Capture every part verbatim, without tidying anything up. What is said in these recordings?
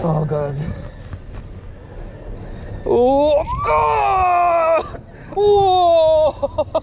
Oh Gott. Oh Gott! Oh!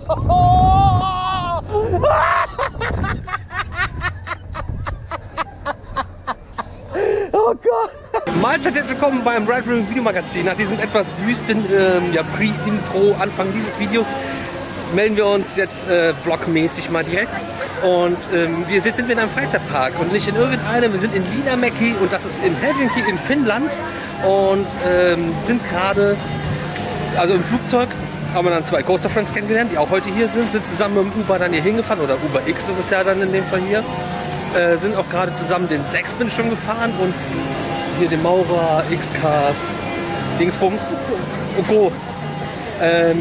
Oh Gott! Mahlzeit, herzlich willkommen beim Red Room Videomagazin. Nach diesem etwas wüsten ähm, ja, Pre-Intro Anfang dieses Videos melden wir uns jetzt äh, vlogmäßig mal direkt. Und ähm, wir sind, sind wir in einem Freizeitpark und nicht in irgendeinem. Wir sind in Liidamäki und das ist in Helsinki in Finnland und ähm, sind gerade, also im Flugzeug, haben wir dann zwei Coaster Friends kennengelernt, die auch heute hier sind, sind zusammen mit dem Uber dann hier hingefahren, oder Uber X ist es ja dann in dem Fall hier. Äh, sind auch gerade zusammen den sechs bin schon gefahren und hier den Maurer, X-Cars, Dingsbums und Co. Ähm,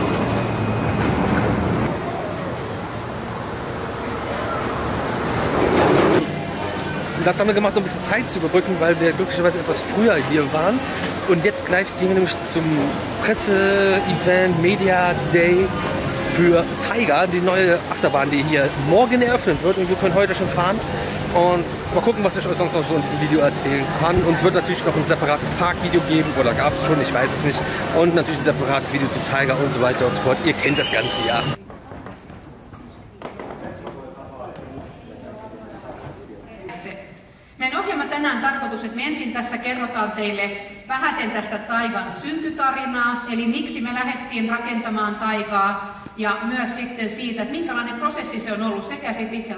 Das haben wir gemacht, um ein bisschen Zeit zu überbrücken, weil wir glücklicherweise etwas früher hier waren. Und jetzt gleich gehen wir nämlich zum Presse-Event Media Day für Tiger, die neue Achterbahn, die hier morgen eröffnet wird. Und wir können heute schon fahren. Und mal gucken, was ich euch sonst noch so in diesem Video erzählen kann. Uns wird natürlich noch ein separates Parkvideo geben, oder gab es schon, ich weiß es nicht. Und natürlich ein separates Video zu Tiger und so weiter und so fort. Ihr kennt das Ganze ja. Meidän ohjelma tänään tarkoitus, että me ensin tässä kerrotaan teille vähäsen tästä Taigan syntytarinaa, eli miksi me lähdettiin rakentamaan Taigaa, ja myös sitten siitä, että minkälainen prosessi se on ollut sekä sitten itse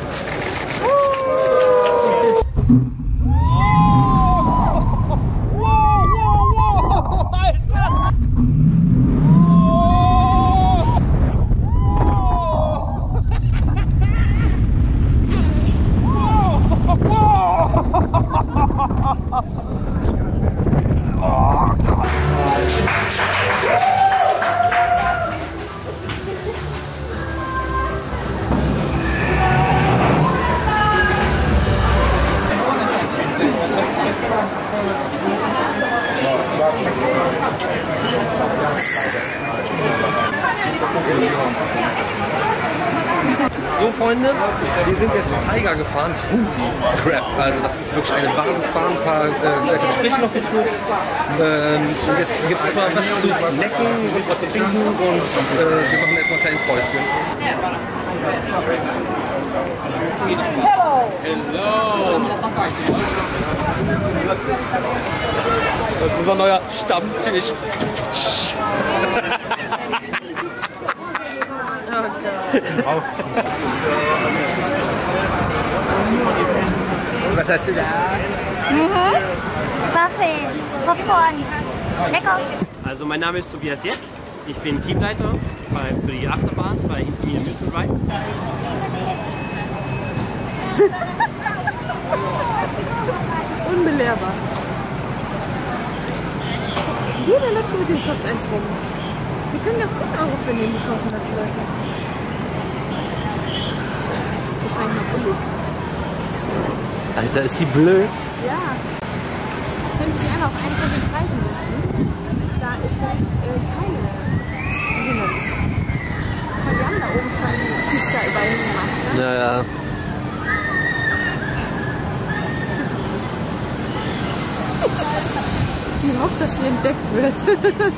So Freunde, wir sind jetzt Tiger gefahren. Holy crap, also das ist wirklich eine Wahnsinnsbahn, ein paar äh, Gespräche noch geführt. Ähm, und jetzt gibt es mal was zu snacken und was zu trinken und äh, wir machen erstmal ein kleines Päuschen. Hello! Hello! Das ist unser neuer Stammtisch. Auf. Was hast du da? Mhm. Waffeln, Popcorn, lecker. Also mein Name ist Tobias Jeck, ich bin Teamleiter bei, für die Achterbahn bei Intamin Amusement Rides. Unbelehrbar. Jeder läuft mit dem Softeis rum. Wir können ja zehn Euro für den kaufen, das Leute. Das ist wahrscheinlich noch billig. Alter, ist die blöd? Ja. Können Sie gerne auf einen von den Preisen setzen. Da ist nämlich äh, keine Hindernis. Weil wir haben da oben schon Pizza überall hingemacht. Ne? Ja, ja. Ich hoffe, dass sie entdeckt wird.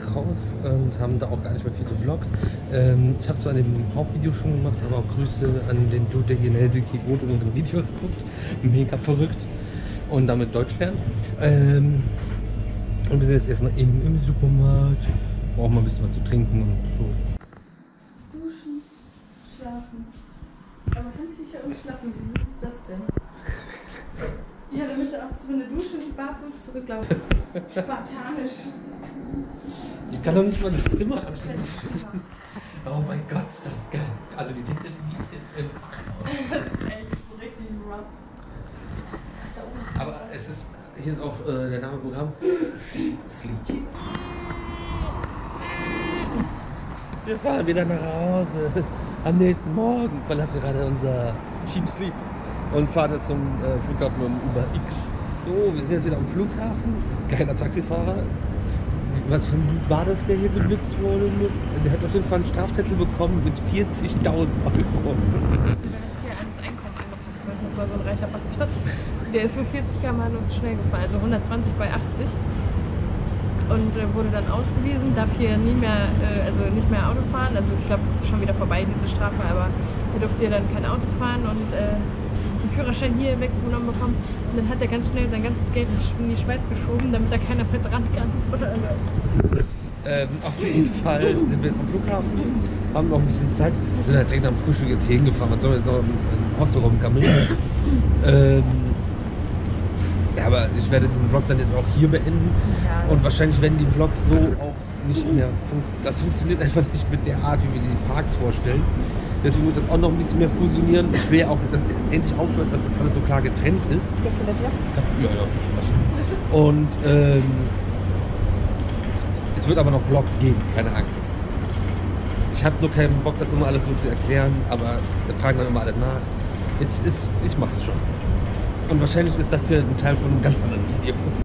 raus und haben da auch gar nicht mehr viel gevloggt. Ähm, ich habe zwar an dem Hauptvideo schon gemacht, aber auch Grüße an den Dude, der hier in Helsinki wohnt und unsere Videos guckt. Mega verrückt und damit Deutsch lernen. Ähm, und wir sind jetzt erstmal im, im Supermarkt. Brauchen mal ein bisschen was zu trinken und so. Duschen, schlafen. Aber Handtücher und Schlappen, wie süß ist das denn? Ja, damit er auch zu einer Dusche und barfuß zurücklaufen. Spartanisch. Ich kann doch nicht mal das Zimmer anstellen. Oh mein Gott, ist das geil. Also die Decke ist wie im Parkhaus. Das ist echt so richtig rough. Aber es ist, hier ist auch äh, der Name Programm. Sleep. Wir fahren wieder nach Hause. Am nächsten Morgen verlassen wir gerade unser Sheep Sleep und fahren jetzt zum äh, Flughafen um Uber X. So, wir sind jetzt wieder am Flughafen. Geiler Taxifahrer. Was für ein Dude war das, der hier geblitzt wurde? Der hat auf jeden Fall einen Strafzettel bekommen mit vierzigtausend Euro. Der ist hier ans Einkommen angepasst worden. Das war so ein reicher Bastard. Der ist für vierzig Kilometer pro Stunde zu schnell gefahren, also hundertzwanzig bei achtzig. Und äh, wurde dann ausgewiesen, darf hier nie mehr, äh, also nicht mehr Auto fahren. Also ich glaube, das ist schon wieder vorbei, diese Strafe, aber er durfte hier dann kein Auto fahren und äh, den Führerschein hier weggenommen bekommen. Und dann hat er ganz schnell sein ganzes Geld in die Schweiz geschoben, damit da keiner mit dran kann. Ähm, auf jeden Fall sind wir jetzt am Flughafen, haben noch ein bisschen Zeit, sind halt direkt am Frühstück jetzt hier hingefahren. Was sollen wir jetzt noch im Hostelraum gammeln? ähm, ja, aber ich werde diesen Vlog dann jetzt auch hier beenden. Ja. Und wahrscheinlich werden die Vlogs so auch nicht mehr funktionieren. Das funktioniert einfach nicht mit der Art, wie wir die Parks vorstellen. Deswegen wird das auch noch ein bisschen mehr fusionieren. Ich will auch, dass es endlich aufhört, dass das alles so klar getrennt ist. Ja, ja, viel Spaß. Und ähm, es wird aber noch Vlogs geben, keine Angst. Ich habe nur keinen Bock, das immer alles so zu erklären, aber da fragen dann immer alle nach. Es ist, ich mach's schon. Und wahrscheinlich ist das hier ein Teil von einem ganz anderen Video.